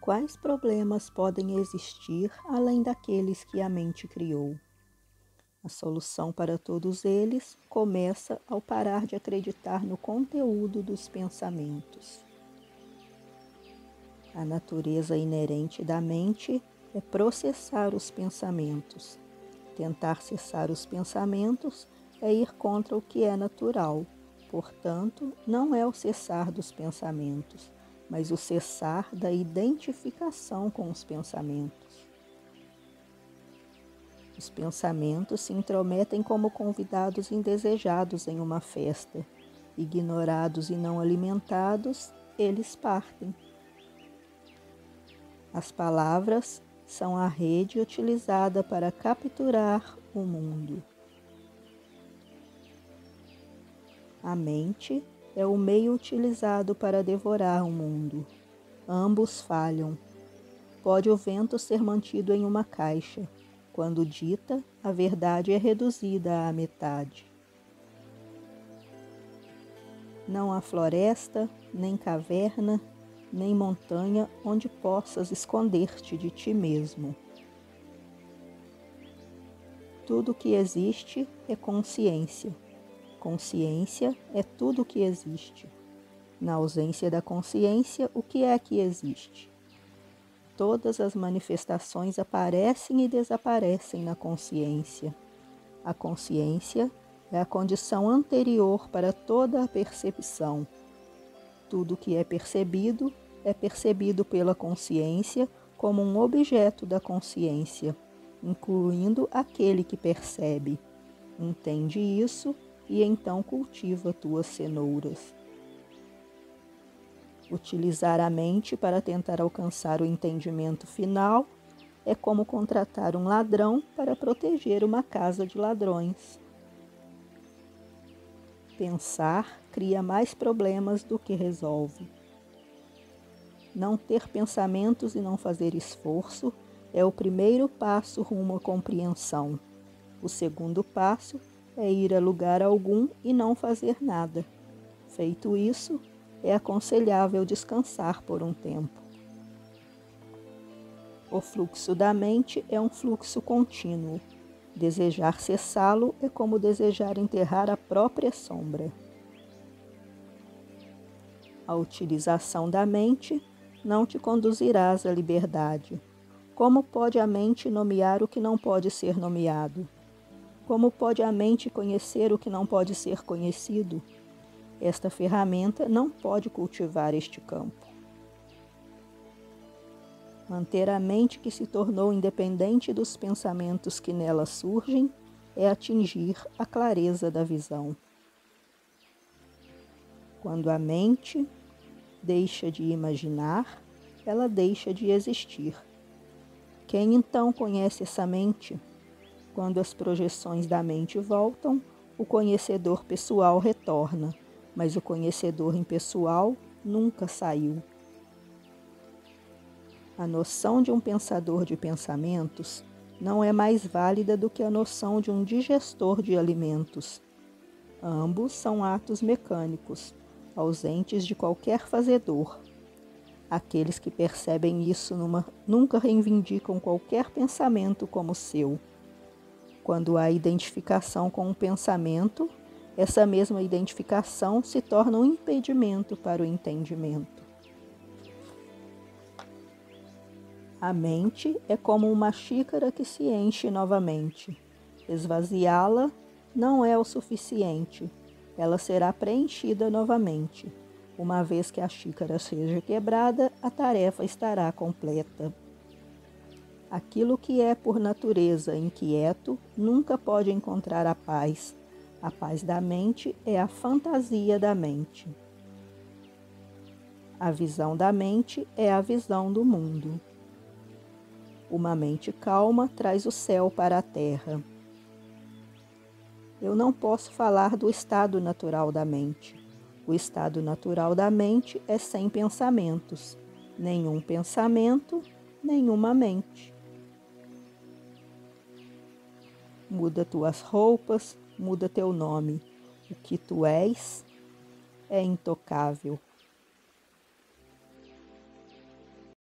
Quais problemas podem existir além daqueles que a mente criou? A solução para todos eles começa ao parar de acreditar no conteúdo dos pensamentos. A natureza inerente da mente é processar os pensamentos. Tentar cessar os pensamentos é ir contra o que é natural. Portanto, não é o cessar dos pensamentos, mas o cessar da identificação com os pensamentos. Os pensamentos se intrometem como convidados indesejados em uma festa. Ignorados e não alimentados, eles partem. As palavras são a rede utilizada para capturar o mundo. A mente é o meio utilizado para devorar o mundo. Ambos falham. Pode o vento ser mantido em uma caixa. Quando dita, a verdade é reduzida à metade. Não há floresta, nem caverna, nem montanha onde possas esconder-te de ti mesmo. Tudo que existe é consciência. Consciência é tudo que existe. Na ausência da consciência, o que é que existe? Todas as manifestações aparecem e desaparecem na consciência. A consciência é a condição anterior para toda a percepção. Tudo que é percebido pela consciência como um objeto da consciência, incluindo aquele que percebe. Entende isso e então cultiva tuas cenouras. Utilizar a mente para tentar alcançar o entendimento final é como contratar um ladrão para proteger uma casa de ladrões. Pensar cria mais problemas do que resolve. Não ter pensamentos e não fazer esforço é o primeiro passo rumo à compreensão. O segundo passo é ir a lugar algum e não fazer nada. Feito isso, é aconselhável descansar por um tempo. O fluxo da mente é um fluxo contínuo. Desejar cessá-lo é como desejar enterrar a própria sombra. A utilização da mente não te conduzirás à liberdade. Como pode a mente nomear o que não pode ser nomeado? Como pode a mente conhecer o que não pode ser conhecido? Esta ferramenta não pode cultivar este campo. Manter a mente que se tornou independente dos pensamentos que nela surgem é atingir a clareza da visão. Quando a mente deixa de imaginar, ela deixa de existir. Quem então conhece essa mente? Quando as projeções da mente voltam, o conhecedor pessoal retorna, mas o conhecedor impessoal nunca saiu. A noção de um pensador de pensamentos não é mais válida do que a noção de um digestor de alimentos. Ambos são atos mecânicos, ausentes de qualquer fazedor. Aqueles que percebem isso nunca reivindicam qualquer pensamento como seu. Quando há identificação com um pensamento, essa mesma identificação se torna um impedimento para o entendimento. A mente é como uma xícara que se enche novamente. Esvaziá-la não é o suficiente. Ela será preenchida novamente. Uma vez que a xícara seja quebrada, a tarefa estará completa. Aquilo que é por natureza inquieto nunca pode encontrar a paz. A paz da mente é a fantasia da mente. A visão da mente é a visão do mundo. Uma mente calma traz o céu para a terra. Eu não posso falar do estado natural da mente. O estado natural da mente é sem pensamentos. Nenhum pensamento, nenhuma mente. Muda tuas roupas, muda teu nome. O que tu és é intocável.